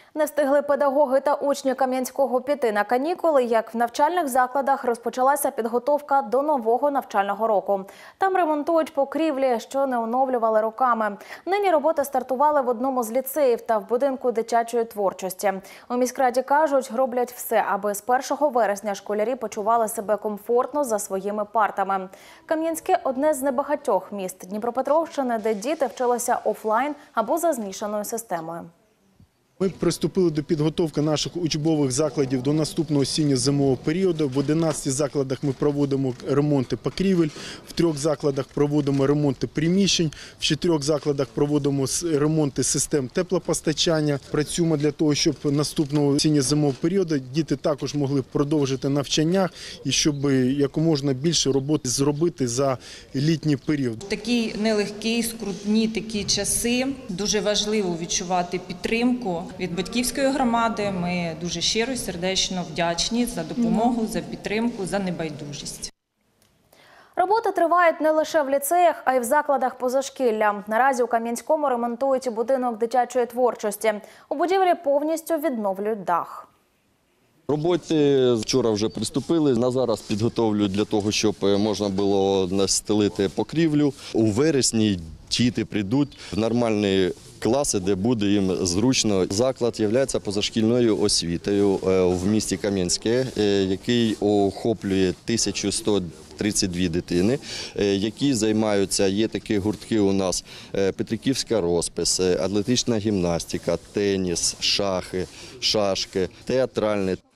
Не встигли педагоги та учні Кам'янського піти на канікули, як в навчальних закладах розпочалася підготовка до нового навчального року. Там ремонтують покрівлі, що не оновлювали роками. Нині роботи стартували в одному з ліцеїв та в будинку дитячої творчості. У міськраді кажуть, роблять все, аби з 1 вересня школярі почували себе комфортно за своїми партами. Кам'янське – одне з небагатьох міст Дніпропетровщини, де діти вчилися офлайн або за змішаною системою. Ми приступили до підготовки наших учбових закладів до наступного осінньо-зимового періоду. В 11 закладах ми проводимо ремонти покрівель, в 3 закладах проводимо ремонти приміщень, в 4 закладах проводимо ремонти систем теплопостачання. Працюємо для того, щоб наступного осінньо-зимового періоду діти також могли продовжити навчання і щоб якомога більше роботи зробити за літній період. Такі нелегкі, скрутні такі часи. Дуже важливо відчувати підтримку від батьківської громади. Ми дуже щиро і сердечно вдячні за допомогу, за підтримку, за небайдужість. Роботи тривають не лише в ліцеях, а й в закладах позашкілля. Наразі у Кам'янському ремонтують будинок дитячої творчості. У будівлі повністю відновлюють дах. Роботи вчора вже приступили, на зараз підготовлюють для того, щоб можна було настелити покрівлю. У вересні діти прийдуть в нормальні класи, де буде їм зручно. Заклад є позашкільною освітою в місті Кам'янське, який охоплює 1132 дитини, які займаються, є такі гуртки у нас: петриківська розпис, атлетична гімнастика, теніс, шахи, шашки, театральне.